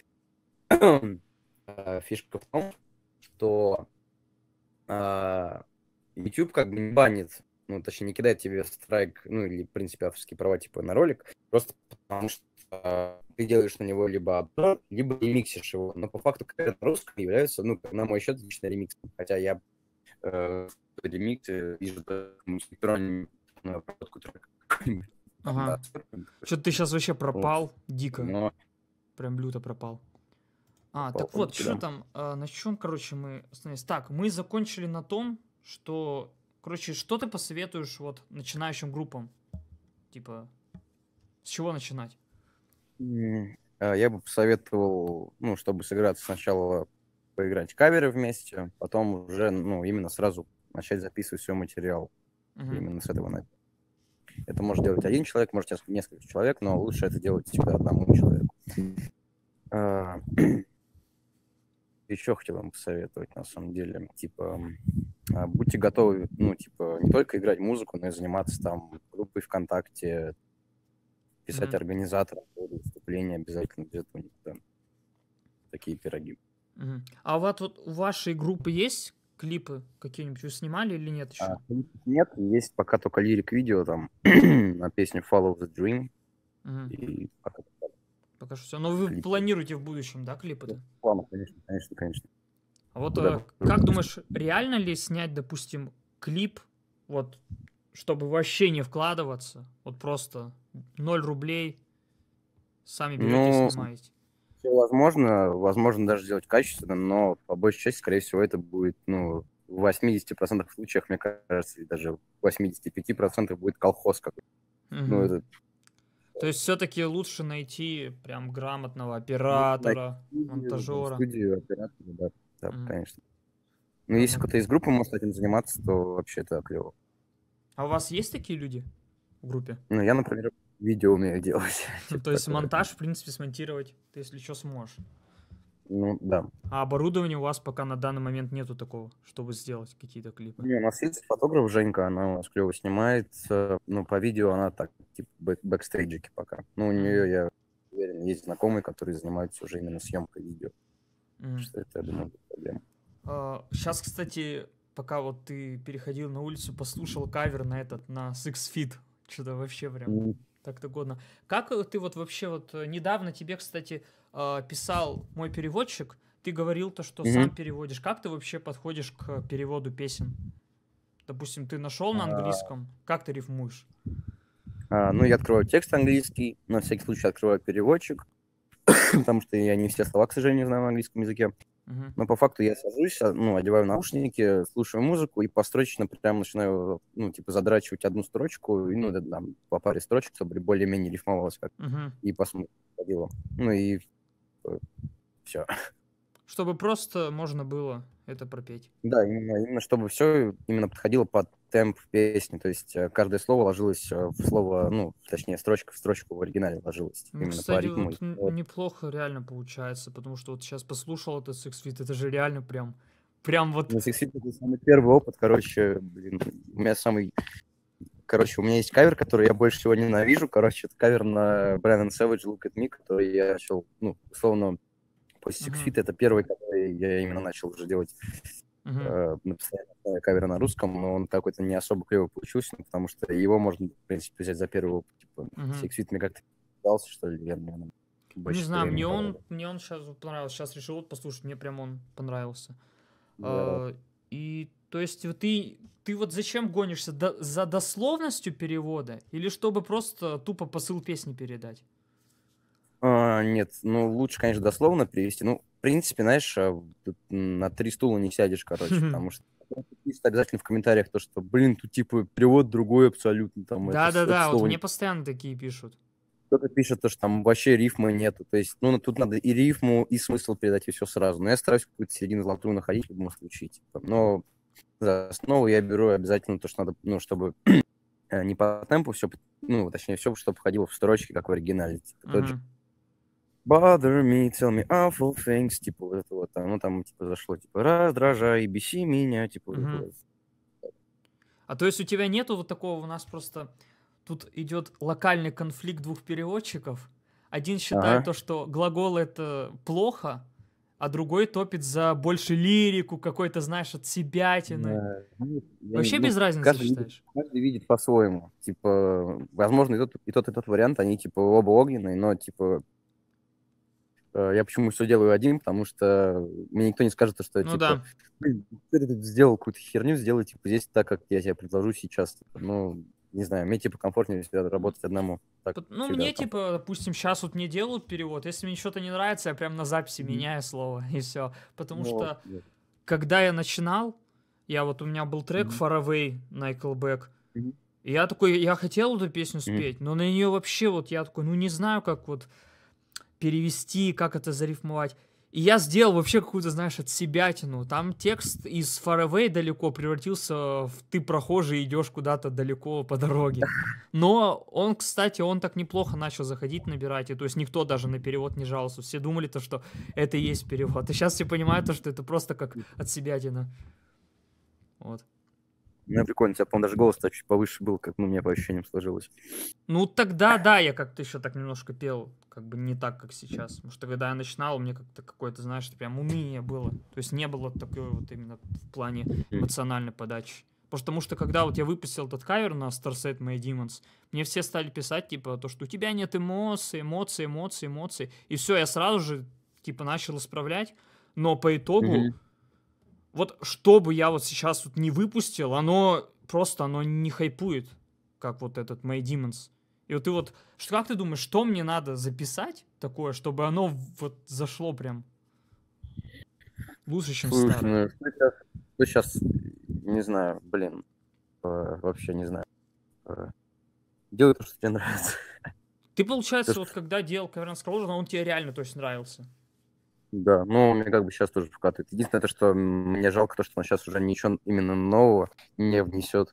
фишка в том, что YouTube как бы не банит, ну, точнее, не кидает тебе страйк, ну, или, в принципе, авторские права, типа, на ролик, просто потому что ты делаешь на него либо обзор, либо ремиксишь его. Но по факту, когда на русском является, ну, на мой счет, лично ремиксом. Хотя я ремиксы вижу на обработку трека. Ага. Что-то ты сейчас вообще пропал дико. Но Прям люто пропал. Так попал вот, таки, что да. там? На чем, короче, мы остановились? Так, мы закончили на том, что, короче, что ты посоветуешь вот начинающим группам? Типа, с чего начинать? Я бы посоветовал, ну, чтобы сыграться сначала поиграть каверы вместе, потом уже, ну, именно сразу начать записывать свой материал. Мгм. Именно с этого начать. Это может делать один человек, может несколько человек, но лучше это делать всегда одному человеку. Еще хотел вам посоветовать, на самом деле, типа, будьте готовы, ну, типа, не только играть музыку, но и заниматься там группой ВКонтакте, писать Мгм. организаторам выступления обязательно, без этого никуда. Такие пироги. Мгм. А вот у вашей группы есть клипы какие-нибудь? Вы снимали или нет еще? Клипов нет, есть пока только лирик-видео там на песню Follow the Dream. Мгм. И пока Пока что все. Но вы клипы. планируете в будущем, да, клипы-то? Ладно, конечно. А вот Куда как думаешь, реально ли снять, допустим, клип, вот, чтобы вообще не вкладываться, вот просто 0 рублей, сами берете и Ну, снимаете? все возможно даже сделать качественно, но по большей части, скорее всего, это будет, ну, в 80% случаях, мне кажется, и даже в 85% будет колхоз какой-то. Ну, Мгм. это То есть все-таки лучше найти прям грамотного найти оператора, студию, да, монтажера. студию, оператора, да, Мгм. конечно. Но если Ладно. кто-то из группы может этим заниматься, то вообще это клево. А у вас есть такие люди в группе? Ну, я, например, видео умею делать, типа То есть такое. монтаж, в принципе, смонтировать ты, если что, сможешь. Ну, да. А оборудования у вас пока на данный момент нету такого, чтобы сделать какие-то клипы. Не, у нас есть фотограф Женька, она у нас клево снимает. Ну, по видео она так, типа, бэкстейджики пока. Ну, у Мгм. нее, я уверен, есть знакомые, которые занимаются уже именно съемкой видео. Мгм. Что это, я думаю, будет проблема. Сейчас, кстати, пока вот ты переходил на улицу, послушал кавер на на Six Feet. Что-то вообще прям М, так-то годно. Как ты вот вообще вот недавно тебе, кстати, писал мой переводчик, ты говорил то, что сам мгм. переводишь. Как ты вообще подходишь к переводу песен? Допустим, ты нашел на А, английском, как ты рифмуешь? ну, я открываю текст английский, на всякий случай открываю переводчик, потому что я не все слова, к сожалению, знаю на английском языке. Мгм. Но по факту я сажусь, ну, одеваю наушники, слушаю музыку и построчно прям начинаю, ну, типа, задрачивать одну строчку, и, ну, да, там, по паре строчек, чтобы более-менее рифмовалось как Мгм. и посмотрим, ну, и все. Чтобы просто можно было это пропеть. Да, именно чтобы все именно подходило под темп песни, то есть каждое слово ложилось в слово, ну, точнее, строчка в строчку в оригинале ложилась, Ну, именно по кстати, ритму. вот неплохо реально получается, потому что вот сейчас послушал этот Six Feet, это же реально прям вот... Ну, Six Feet это самый первый опыт, короче, блин, у меня есть кавер, который я больше всего ненавижу, короче, это кавер на Brian Savage Look at Me, который я начал, ну, условно, после Six Мгм. Feet это первый, который я именно начал уже делать Мгм. на постоянной основе кавера на русском, но он какой-то не особо клево получился, ну, потому что его можно, в принципе, взять за первый опыт, типа, Мгм. Six Feet мне как-то дался, что ли, я, наверное, Ну, не больше знаю, времени потратил. мне он сейчас понравился. Сейчас решил вот послушать, мне прям он понравился. Да. И то есть вот ты вот зачем гонишься? За дословностью перевода? Или чтобы просто тупо посыл песни передать? Нет, ну, лучше, конечно, дословно перевести. Ну, в принципе, знаешь, тут на 3 стула не сядешь, короче, потому что пишут обязательно в комментариях то, что, блин, тут, типа, перевод другой абсолютно, там, это Да-да-да, вот слово мне не... постоянно такие пишут. Кто-то пишет то, что там вообще рифмы нету, то есть, ну, тут надо и рифму, и смысл передать, и все сразу. Но я стараюсь какую-то середину золотую находить в любом случае, типа. Но за основу я беру обязательно то, что надо, ну, чтобы не по темпу все, ну, точнее, все, чтобы входило в строчки, как в оригинале. Типа, тот же Мгм. bother me, tell me awful things, типа, вот это вот, ну, там, типа, зашло, типа, раздражай, беси меня, типа, вот это Мгм. вот. А то есть у тебя нету вот такого, у нас просто тут идет локальный конфликт двух переводчиков. Один считает Ага. то, что глагол это плохо, а другой топит за больше лирику, какой-то, знаешь, от себятины. Вообще без разницы считаешь? Каждый видит по-своему. Типа, возможно, и тот вариант, они, типа, оба огненные, но, типа, я почему все делаю один, потому что мне никто не скажет, что, Ну типа, да. блин, ты тут сделал какую-то херню, сделай, типа, здесь так, как я тебе предложу сейчас. Типа, ну, не знаю, мне, типа, комфортнее всегда работать одному. Так Ну, всегда мне, комфортно. типа, допустим, сейчас вот мне делают перевод, если мне что-то не нравится, я прям на записи Мгм. меняю слово, и все. Потому Ну, вот, что, вот. когда я начинал, у меня был трек Мгм. Far Away, Nickelback, Мгм. и я такой, я хотел эту песню Мгм. спеть, но на нее вообще вот я такой, ну не знаю, как вот перевести, как это зарифмовать. И я сделал вообще какую-то, знаешь, отсебятину. Там текст из Far Away далеко превратился в «ты прохожий, идешь куда-то далеко по дороге». Но он, кстати, он так неплохо начал заходить, набирать. И то есть никто даже на перевод не жаловался. Все думали то, что это и есть перевод. И сейчас все понимают то, что это просто как отсебятина. Вот. Ну, прикольно, у тебя, по-моему, даже голос чуть повыше был, как, ну, мне по ощущениям сложилось. Ну, тогда, да, я как-то еще так немножко пел, как бы не так, как сейчас. Потому что когда я начинал, у меня как-то какое-то, знаешь, прям уныние было. То есть не было такой вот именно в плане эмоциональной подачи. Потому что когда вот я выпустил этот кавер на Starset My Demons, мне все стали писать, типа, то, что у тебя нет эмоций, эмоций, эмоций, эмоций. И все, я сразу же, типа, начал исправлять. Но по итогу, Мгм. вот что бы я вот сейчас вот не выпустил, оно просто, оно не хайпует, как вот этот My Demons. И вот ты вот, как ты думаешь, что мне надо записать такое, чтобы оно вот зашло прям лучше, чем Слушай, старое? ну, что сейчас, не знаю, блин, вообще не знаю. Э, Делай то, что тебе нравится. Ты, То, получается, что вот когда делал Cavern Scroll, он тебе реально, то есть, нравился. Да, ну, мне как бы сейчас тоже вкатывает. Единственное, то, что мне жалко, то, что он сейчас уже ничего именно нового не внесет.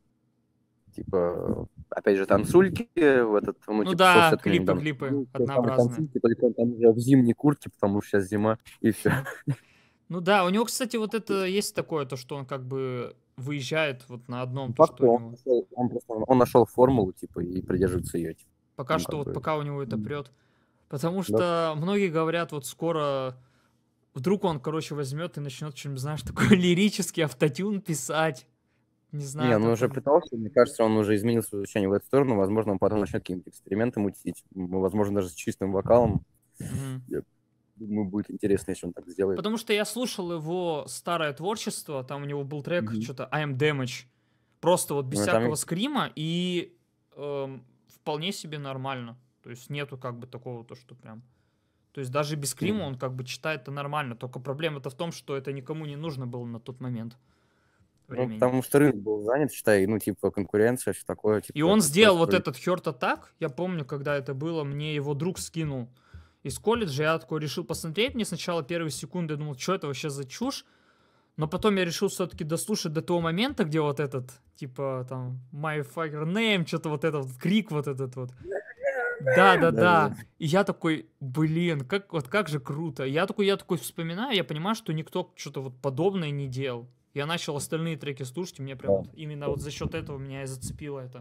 Типа, опять же, танцульки в этот, ну, Ну типа, в да, соцсетку мне недавно. клипы-глипы Ну, те самые однообразные. танцульки, только он там уже в зимней куртке, потому что сейчас зима, и все. Ну да, у него, кстати, вот это есть такое, то, что он как бы выезжает вот на одном, то, Факт, что у него. он нашел формулу, типа, и придерживается ее. Типа. Пока Ну, что, как вот бы, пока у него это прет. Потому да. что многие говорят, вот скоро вдруг он, короче, возьмет и начнет что-нибудь, знаешь, такой лирический автотюн писать. Не Не, знаю, он уже такой. пытался, мне кажется, он уже изменил свое звучание в эту сторону. Возможно, он потом начнет какие-нибудь эксперименты мутить. Возможно, даже с чистым вокалом. Мгм. Я думаю, будет интересно, если он так сделает. Потому что я слушал его старое творчество, там у него был трек, Мгм. что-то I am Damage. Просто вот без Ну, там всякого скрима и вполне себе нормально. То есть нету как бы такого, то что прям. То есть даже без скрима Мгм. он как бы читает это нормально. Только проблема-то в том, что это никому не нужно было на тот момент Ну, времени. потому что рынок был занят, считай, ну, типа, конкуренция, все такое, И типа, он это сделал просто вот были... этот Heart Attack. Я помню, когда это было, мне его друг скинул из колледжа. Я такой решил посмотреть. Мне сначала первые секунды думал, что это вообще за чушь. Но потом я решил все-таки дослушать до того момента, где вот этот, типа, там, My Fucker Name, что-то вот этот вот, крик вот этот вот. Да-да-да. Да-да-да. И я такой, блин, как же круто. Я такой вспоминаю, я понимаю, что никто что-то вот подобное не делал. Я начал остальные треки слушать, и мне прям Да. вот именно вот за счет этого меня и зацепило это.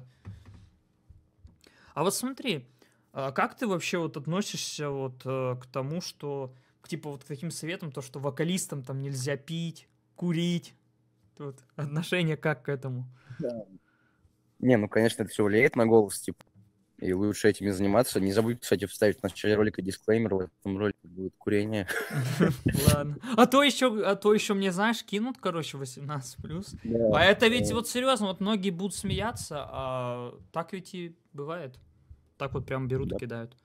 А вот смотри, как ты вообще вот относишься вот к тому, что, типа, вот к таким советам, то, что вокалистам там нельзя пить, курить, вот, отношение как к этому? Да. Не, ну, конечно, это все влияет на голос, типа, и лучше этим не заниматься. Не забудь, кстати, вставить в начале ролика дисклеймер, в этом ролике будет курение. Ладно. А то еще мне, знаешь, кинут, короче, 18+. Да. А это ведь вот серьезно, вот многие будут смеяться, а так ведь и бывает. Так вот прям берут и Да. кидают.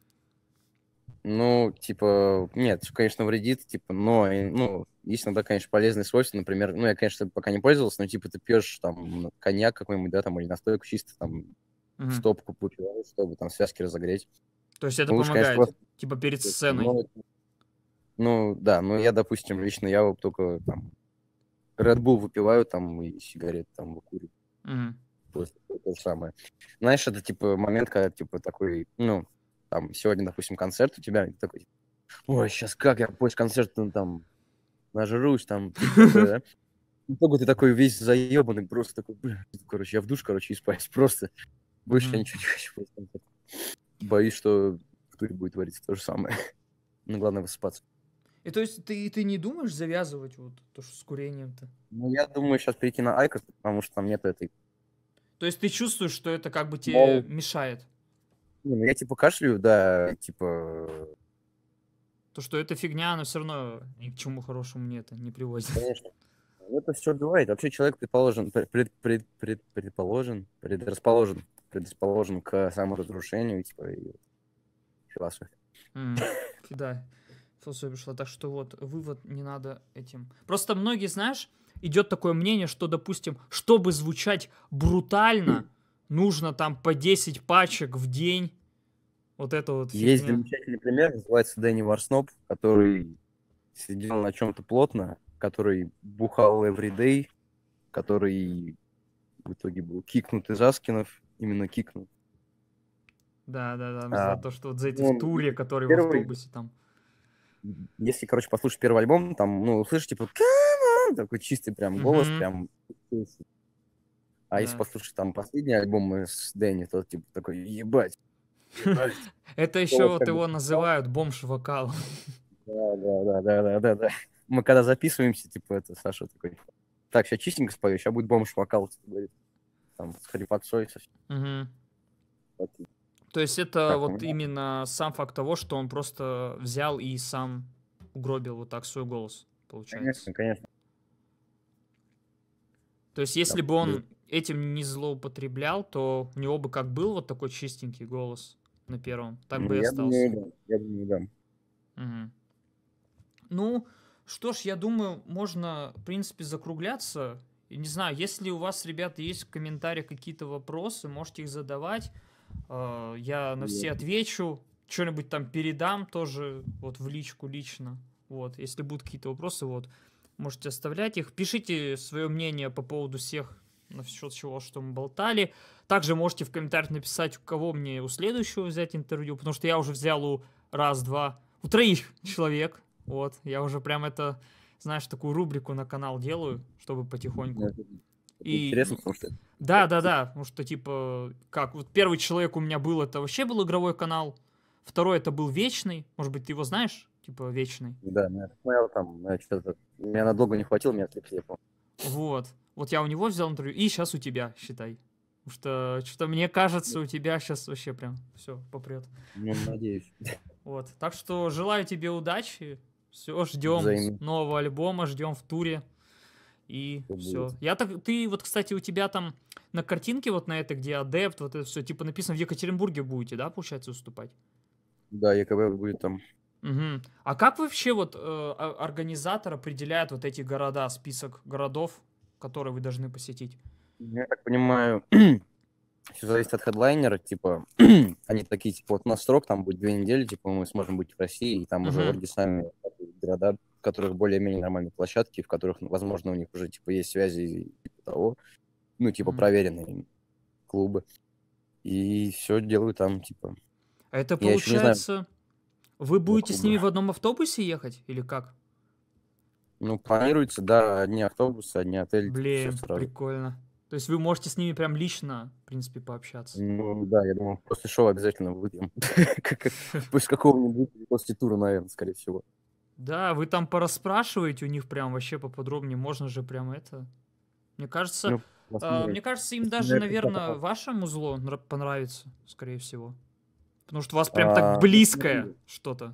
Ну, типа, нет, всё, конечно, вредит, типа, но, ну, есть иногда, конечно, полезные свойства, например, ну, я, конечно, пока не пользовался, но, типа, ты пьешь, там, коньяк какой-нибудь, да, там, или настойку чисто, там, в Мгм. стопку выпиваешь, чтобы, там, связки разогреть. То есть это Ну, лучше, конечно, помогает, просто, типа перед ну, сценой. ну, да, ну, я, допустим, лично я вот только, там, Red Bull выпиваю, там, и сигарет, там, выкуриваю, Мгм. просто то же самое. Знаешь, это, типа, момент, когда, типа, такой, ну, там, сегодня, допустим, концерт у тебя, и ты такой, ой, сейчас как я после концерта, ну, там, нажрусь, там, типа такое, да? В итоге ты такой весь заебанный, просто такой, блин, короче, я в душ, короче, и спать. Просто больше я Мгм. ничего не хочу после концерта. Боюсь, что в туре будет твориться то же самое. Но главное высыпаться. И то есть ты не думаешь завязывать вот то, что с курением-то? Ну, я думаю, сейчас перейти на Айкос, потому что там нет этой... То есть ты чувствуешь, что это как бы тебе Мол, мешает? не, ну, я типа кашляю, да, типа, То, что эта фигня, она все равно ни к чему хорошему мне это не приводит. конечно. Это все бывает. Вообще человек предрасположен к саморазрушению, типа, и философии. Да, философия пришла. Так что вот, вывод не надо этим. Просто многие, знаешь, идет такое мнение, что, допустим, чтобы звучать брутально, нужно там по 10 пачек в день. Вот это вот Есть фигня. замечательный пример, называется Дэнни Варсноп, который сидел на чем-то плотно, который бухал everyday, который в итоге был кикнут из Аскинов, именно кикнут. Да, А, за то, что вот за эти в он туре, которые в первый, автобусе там. если, короче, послушать первый альбом, там, ну, услышишь, типа, «Come on», такой чистый прям голос, Мгм. прям. А если Да. послушать там последний альбом с Дэнни, то типа такой, ебать, ебать. Это еще Голос вот как бы... его называют бомж-вокал. Да. Мы когда записываемся, типа, это Саша такой, так, сейчас чистенько спою, сейчас будет бомж-вокал, типа, говорит, там, с хрипотцой, со всем Мгм. таким. То есть это Как у вот меня. именно сам факт того, что он просто взял и сам угробил вот так свой голос, получается. Конечно. То есть Да, если бы он этим не злоупотреблял, то у него бы как был вот такой чистенький голос на первом, так бы и Я остался. думаю, да. Я думаю, да. Мгм. Ну, что ж, я думаю, можно, в принципе, закругляться. И не знаю, если у вас, ребята, есть в комментариях какие-то вопросы, можете их задавать. Я на все отвечу. Что-нибудь там передам тоже вот в личку лично. Вот, если будут какие-то вопросы, вот, можете оставлять их. Пишите свое мнение по поводу всех, насчет чего, что мы болтали. Также можете в комментариях написать, у кого мне у следующего взять интервью, потому что я уже взял у у троих человек. Вот, я уже прям это, знаешь, такую рубрику на канал делаю, чтобы потихоньку. Это И, интересно, потому что... да, потому что, типа, как, вот первый человек у меня был, это вообще был игровой канал, второй это был Вечный, может быть, ты его знаешь, типа, Вечный? Да, я смотрел там, что-то... Меня надолго не хватило, меня отвлекли, я помню. Вот я у него взял интервью, и сейчас у тебя, считай. Потому что, что-то мне кажется, у тебя сейчас вообще прям все попрет. Ну, надеюсь. Вот, так что желаю тебе удачи, все, ждем Взаимно. нового альбома, ждем в туре. И Что все. будет. Ты вот, кстати, у тебя там на картинке вот на этой, где адепт, вот это все, типа написано в Екатеринбурге будете, да, получается, выступать? Да, ЕКБ будет там. Мгм. А как вообще вот организатор определяет вот эти города, список городов, которые вы должны посетить? Я так понимаю, все зависит от хедлайнера, типа, они такие, типа, вот у нас срок, там будет 2 недели, типа, мы сможем быть в России, и там уже Мгм. орги сами города, в которых более-менее нормальные площадки, в которых, возможно, у них уже, типа, есть связи, и типа того, ну, типа, Мгм. проверенные клубы, и все делаю там, типа. А это Я еще не знаю, получается, вы про будете с ними клубы. в одном автобусе ехать или как? Ну, планируется, да, одни автобусы, одни отели, типа, все Блин, сразу. прикольно. То есть вы можете с ними прям лично, в принципе, пообщаться. Ну, да, я думаю, после шоу обязательно выйдем. После какого-нибудь, после тура, наверное, скорее всего. Да, вы там порасспрашиваете у них прям вообще поподробнее, можно же прям это. Мне кажется, Ну, посмотрим. им даже, Наверное, наверное, как-то ваше музло понравится, скорее всего. Потому что у вас прям так так. Ну, близкое смотри, что-то.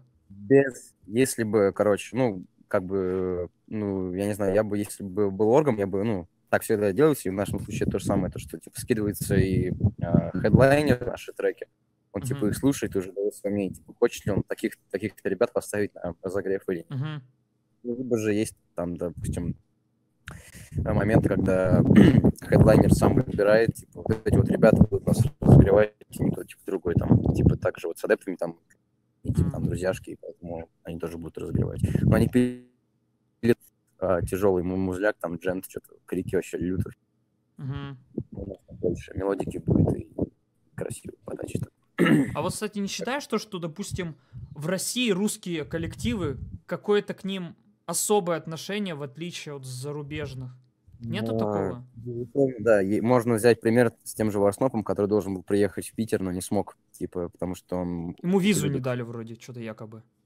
если бы, короче, ну, как бы, ну, я не знаю, я бы, если бы был оргом, я бы, ну, так всегда делается, и в нашем случае то же самое, то, что, типа, скидывается и хедлайнер, наши треки, он, типа, Мгм, их слушает и уже дает свое мнение, типа, хочет ли он таких-то ребят поставить на разогрев или нет. мгм. Ну, либо же есть там, допустим, момент, когда хедлайнер сам выбирает, типа, вот эти вот ребята будут нас разогревать, и никто, типа, другой там, типа, так же вот с адептами там, и, типа, там, друзьяшки, и поэтому они тоже будут разогревать. Но они пилят тяжелый музляк, там, джент, что-то, крики вообще лютые. Мгм. У нас там больше мелодики будет и красивой подачи. А вот, кстати, не считаешь то, что, допустим, в России русские коллективы, какое-то к ним особое отношение, в отличие от зарубежных? Нету Но, такого? безусловно, да, можно взять пример с тем же Варснопом, который должен был приехать в Питер, но не смог, типа, потому что он Ему визу не ублюдок. дали вроде, что-то якобы.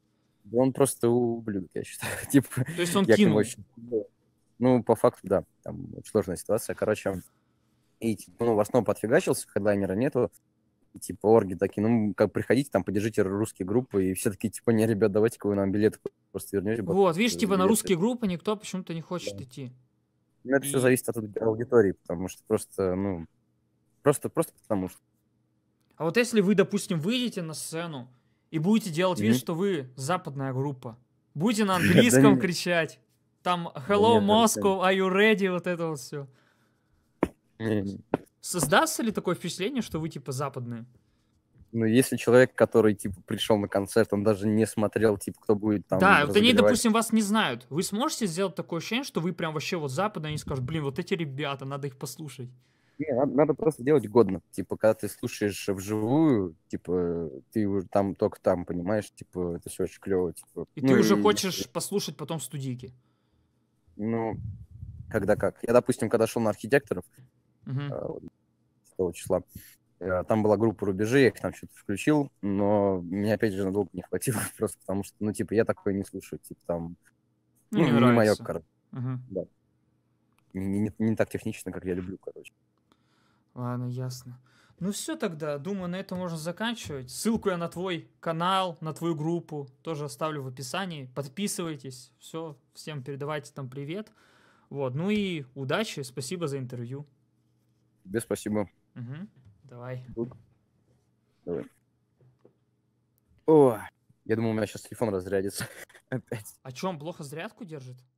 Да он просто ублюдок, я считаю. Типа, То есть он я к нему кинул. очень... Ну, по факту, да. Там очень сложная ситуация. Короче, и, типа, ну, в основном подфигачился, хедлайнера нету. И, типа, орги такие, ну, как приходите, там, поддержите русские группы. И все такие, типа, не, ребят, давайте-ка вы нам билеты просто вернете, Вот, видишь, за типа на билеты. русские группы никто почему-то не Да. хочет идти. Ну, это все И... зависит от аудитории, потому что просто, ну, просто потому что. А вот если вы, допустим, выйдете на сцену и будете делать вид, Мгм. что вы западная группа, будете на Да английском нет, кричать, там да «Hello, нет, Moscow, are you ready?» Вот это вот все. не. Создастся ли такое впечатление, что вы типа западные? Ну, если человек, который, типа, пришел на концерт, он даже не смотрел, типа, кто будет там Да, вот они, разогревать. допустим, вас не знают. Вы сможете сделать такое ощущение, что вы прям вообще вот западные, они скажут, блин, вот эти ребята, надо их послушать. Не, надо просто делать годно. Типа, когда ты слушаешь вживую, типа, ты уже там, только там, понимаешь, типа, это все очень клево, типа. И ты Ну, уже и, хочешь послушать потом студийки. ну, когда как. Я, допустим, когда шел на архитекторов, Мгм. вот 6 числа, там была группа «Рубежи», я их там что-то включил, но меня, опять же, надолго не хватило, просто потому что, ну, типа, я такое не слушаю, типа, там, Ну, ну, не не мое, нравится. короче, Мгм. да. Не так технично, как я люблю, короче. Ладно, ясно. Ну все тогда, думаю, на этом можно заканчивать. Ссылку я на твой канал, на твою группу тоже оставлю в описании. Подписывайтесь. Все, всем передавайте там привет. Вот, ну и удачи, спасибо за интервью. Тебе спасибо. Мгм. Давай. Давай. О, я думал, у меня сейчас телефон разрядится опять. А чё, он плохо зарядку держит?